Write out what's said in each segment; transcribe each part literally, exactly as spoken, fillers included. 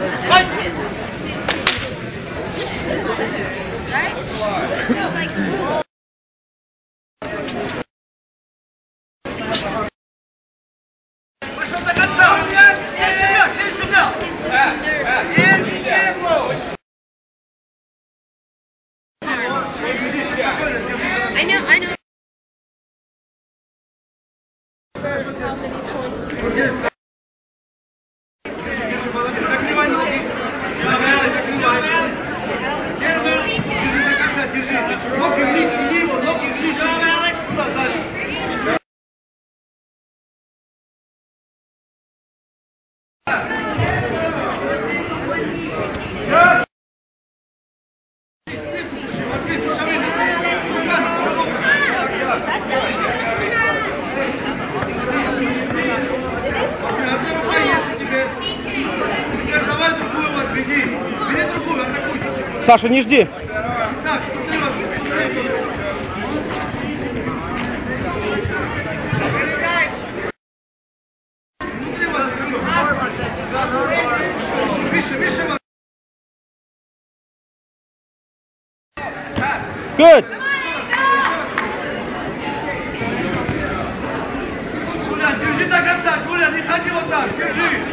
I know, I know. How many points? Саша, не жди. Good. Держи до конца, Джулия, не ходи вот так, держи.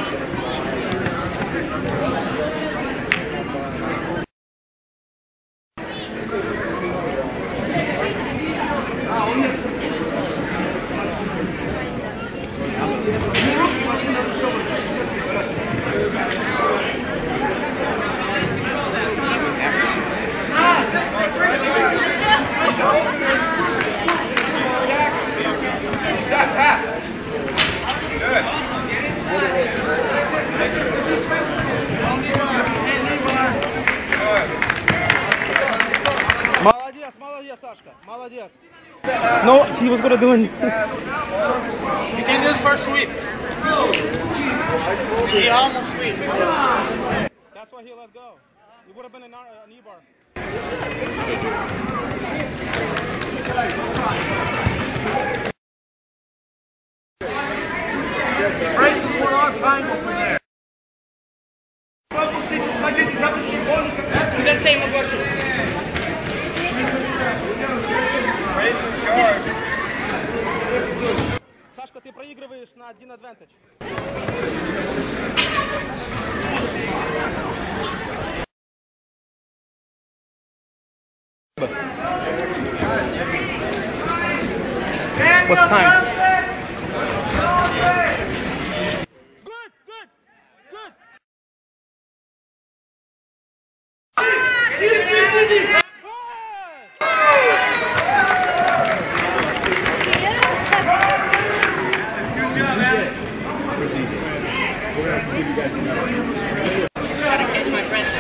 Молодец, молодец, Сашка, молодец. No, he was gonna do it. You can do this first sweep. He almost sweep. That's why he let go. It would have been an, an E-bar. Straight to one arm triangle from there. Сашка, ты проигрываешь на один advantage. What's time? Good, good, good. Gotta catch my friend.